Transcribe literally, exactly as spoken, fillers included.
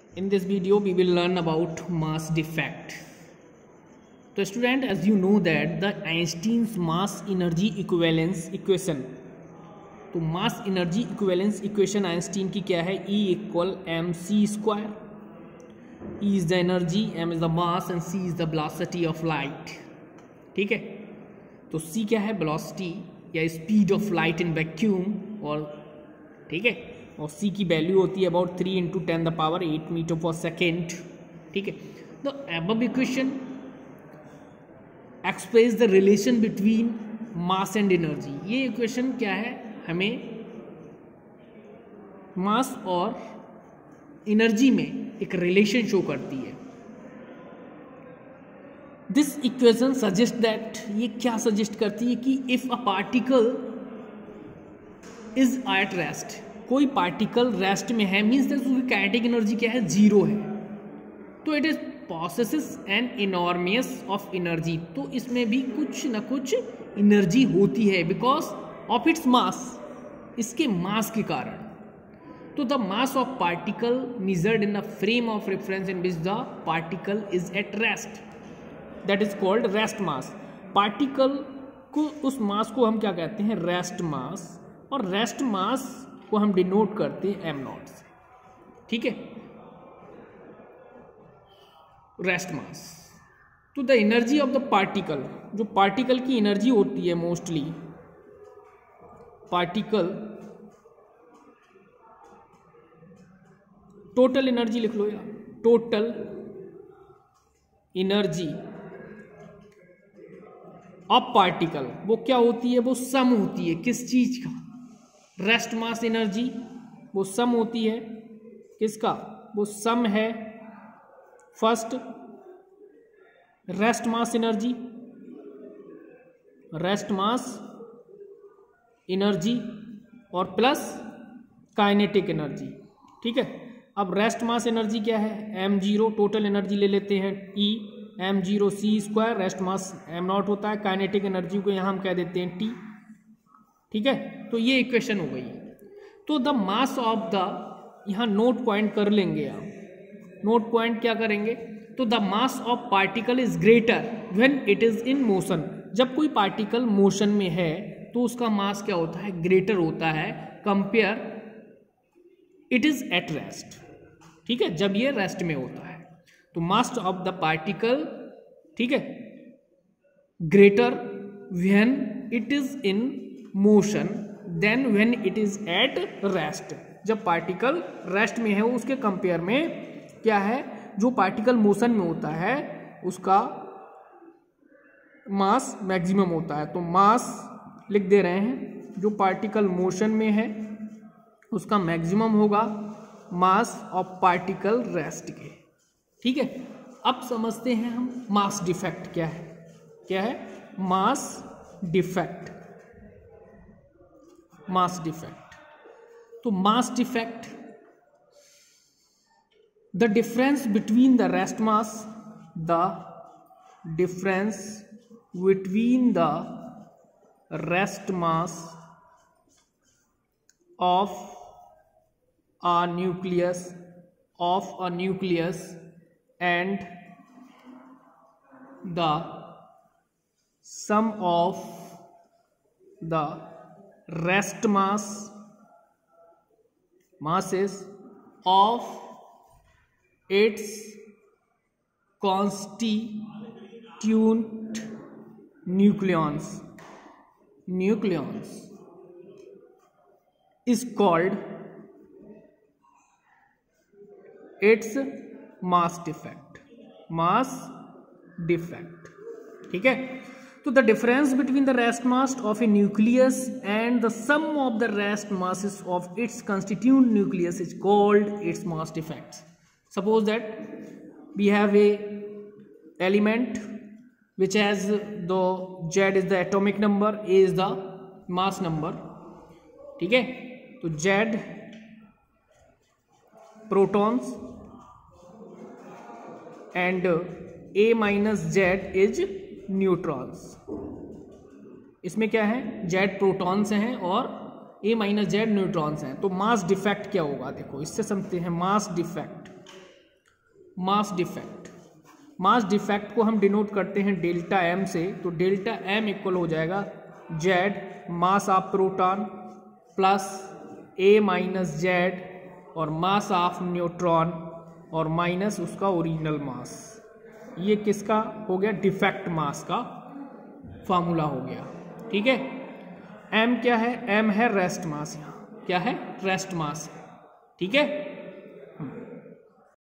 In this video we will learn about mass defect. So student, as you know that the Einstein's mass energy equivalence equation, तो mass energy equivalence equation Einstein की क्या है? E equal mc square. E is the energy, m is the mass and c is the velocity of light. ठीक है, तो c क्या है? velocity या speed of light in vacuum, और ठीक है, और c की वैल्यू होती है about three into ten the power eight metre per second. ठीक है, तो above equation express the relation between mass and energy. ये इक्वेशन क्या है? हमें मास और एनर्जी में एक रिलेशन शो करती है. दिस इक्वेशन सजेस्ट दैट, ये क्या सजेस्ट करती है कि if a particle is at rest, कोई पार्टिकल रेस्ट में है, मीन्स दैट उसकी काइनेटिक एनर्जी क्या है? जीरो है, तो it is possesses an enormous of energy. तो इसमें भी कुछ ना कुछ एनर्जी होती है बिकॉज ऑफ इट्स मास, इसके मास के कारण. तो the mass of particle measured in the frame of reference in which the particle is at rest, that is called rest mass. Particle को, उस मास को हम क्या कहते हैं? Rest mass. और रेस्ट मास को हम डिनोट करते हैं एम नॉट से. ठीक है, रेस्ट मास. तो the energy of the particle, जो पार्टिकल की एनर्जी होती है मोस्टली, पार्टिकल टोटल एनर्जी लिख लो यार, टोटल एनर्जी ऑफ पार्टिकल, वो क्या होती है? वो सम होती है किस चीज का? रेस्ट मास एनर्जी, वो सम होती है किसका? वो सम है first rest mass energy, rest mass energy और प्लस काइनेटिक एनर्जी. ठीक है, अब रेस्ट मास एनर्जी क्या है? M zero. टोटल एनर्जी ले लेते हैं E, M zero C square, rest mass M not होता है, काइनेटिक एनर्जी को यहाँ हम कह देते हैं टी. ठीक है, तो ये इक्वेशन हो गई. तो द मास ऑफ द, यहाँ नोट पॉइंट कर लेंगे आप. नोट पॉइंट क्या करेंगे? तो the mass of particle is greater when it is in motion. जब कोई पार्टिकल मोशन में है तो उसका मास क्या होता है? ग्रेटर होता है compare it is at rest. ठीक है, जब ये रेस्ट में होता है तो मास ऑफ द पार्टिकल, ठीक है, greater when it is in motion then when it is at rest. जब पार्टिकल रेस्ट में है उसके कंपेयर में क्या है? जो पार्टिकल मोशन में होता है उसका मास मैक्सिमम होता है. तो मास लिख दे रहे हैं, जो पार्टिकल मोशन में है उसका मैक्सिमम होगा मास ऑफ पार्टिकल रेस्ट के. ठीक है, अब समझते हैं हम मास डिफेक्ट क्या है. क्या है? मास डिफेक्ट. मास डिफेक्ट, तो mass defect, the difference between the rest mass, the difference between the rest mass of a nucleus of a nucleus and the sum of the rest mass masses of its constituent nucleons nucleons is called its mass defect. mass defect. ठीक है, तो the difference between the rest mass of a nucleus and the sum of the rest masses of its constituent nucleus is called its mass defects. Suppose that we have a element which has the Z is the atomic number, A is the mass number. ठीक है, तो Z protons and A minus Z is neutrons. इसमें क्या है? Z protons हैं और A minus Z neutrons हैं. तो मास डिफेक्ट क्या होगा? देखो इससे समझते हैं. Mass defect mass defect. Mass defect को हम डिनोट करते हैं डेल्टा एम से, तो डेल्टा एम इक्वल हो जाएगा Z mass of proton plus A minus Z और मास ऑफ न्यूट्रॉन और माइनस उसका ओरिजिनल मास। ये किसका हो गया? डिफेक्ट मास का फार्मूला हो गया। ठीक है, एम क्या है? एम है रेस्ट मास। यहाँ क्या है? Rest mass. ठीक है।